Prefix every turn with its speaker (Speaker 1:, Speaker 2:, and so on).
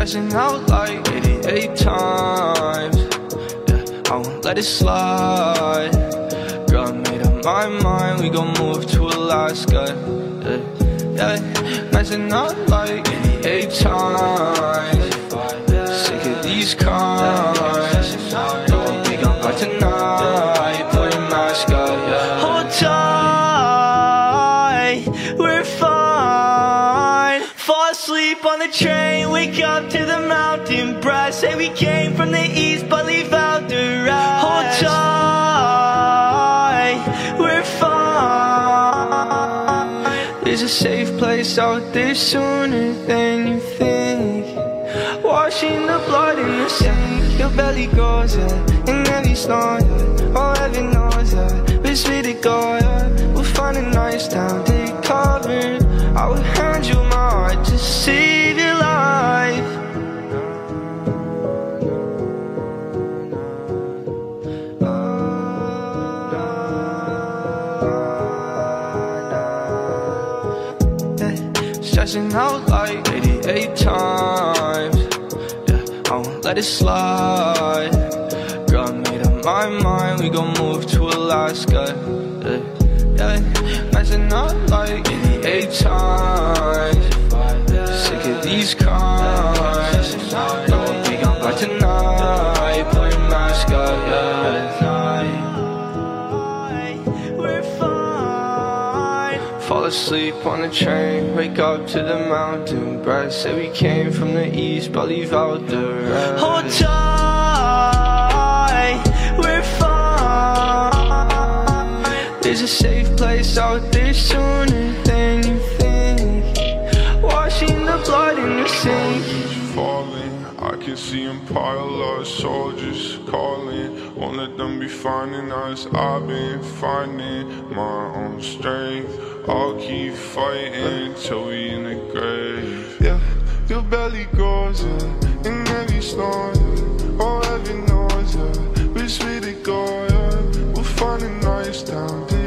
Speaker 1: Stressing out like 88 times. Yeah, I won't let it slide. Girl, I made up my mind, we gon' move to Alaska. Yeah, messing up like 88 times. Sick of these crimes. Girl, we gon' fight tonight. Put your mask up, yeah. Hold tight, we're fine. Fall asleep on the train, wake up to the mountain brass. Say we came from the east, but leave out the rest. Hold tight, we're fine. There's a safe place out there sooner than you think. Washing the blood in the sink. Your belly goes out, and every star, oh heaven knows that. Wish we to go, yeah. We'll find a nice town, take cover. I would hand you my heart to save your life. Stressing out like 88 times. Yeah, I won't let it slide. Girl, I made up my mind, we gon' move to Alaska. Yeah, messing up like 88 times. Sick of these crimes. Girl, we gon' fight tonight. Put your mask up, yeah. Fall asleep on the train, wake up to the mountain brass. Say we came from the east, but leave out the rest. Hold tight, we're fine. There's a safe place out there sooner than you think. Washing the blood in the sink.
Speaker 2: Falling, I can see Impala soldiers calling. Won't let them be finding us. I've been finding my own strength. I'll keep fighting till we in the grave. Yeah, your belly goes yeah, in every storm. Yeah. Oh, heaven knows yeah. Wish we to go. Yeah. We'll find a nice town.